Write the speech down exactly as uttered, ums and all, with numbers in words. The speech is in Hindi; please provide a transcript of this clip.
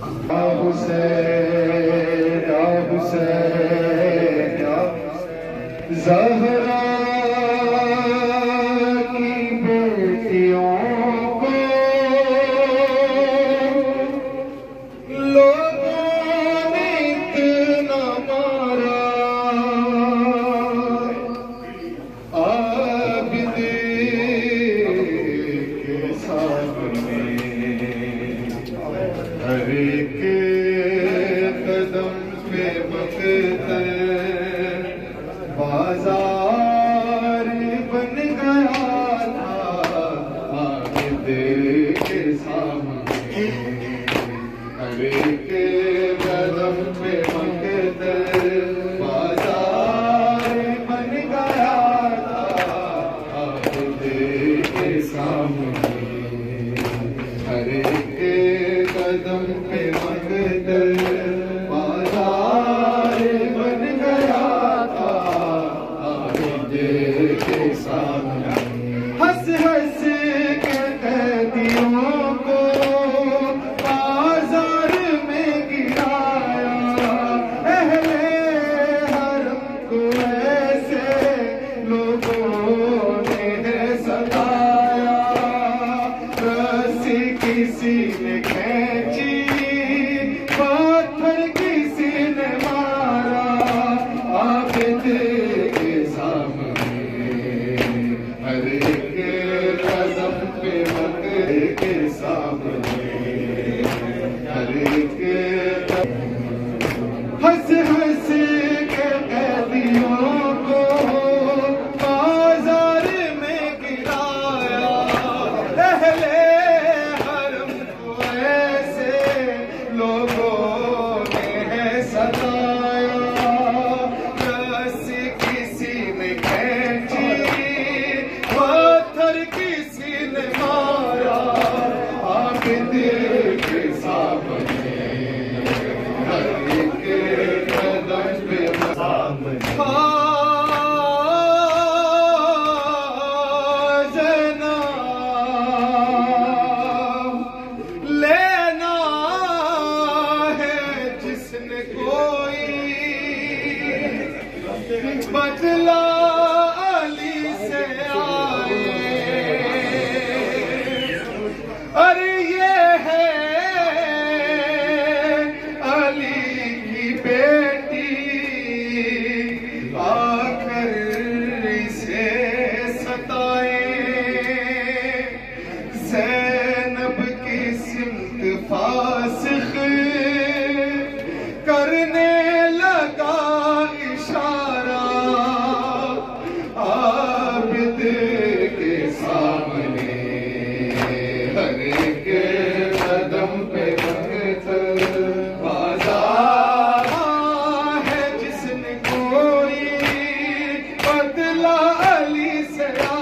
हुसैन या हुसैन या ज़हरा की बेटियों को लोगों ने इतना मारा, आबिद के सामने हर एक कदम पे मकतल बाजार बन गया था, आबिद के सामने हर एक कदम पे मकतल बाजार बन गया था, आबिद के सामने हर एक कदम पे मकतल बाजार बन गया था, आबिद के सामने। हंस हंस के कैदियों को बाजार में गिराया, अहले हरम को ऐसे लोगों ने सताया, रस्सी किसी ने खींची, पत्थर किसी ने मारा, आबिद के सामने हर एक कदम पे मकतल के सामने हर एक हंस हंस के कैदियों को बाजार में गिराया, अहले हरम को ऐसे लोगों ने सताया, रस्सी किसी ने खींची, पत्थर किसी ने मारा, आबिद के सामने हर एक कदम पे सामने। लेना है जिसने कोई बदला अली से आए, अरे ये है अली की बेटी, आकर इसे सताए, ज़ैनब की सिमत फासिख करने लगा इशारा, आबिद के सामने हर एक कदम पे मकतल बाजार है जिसने कोई बदला अली से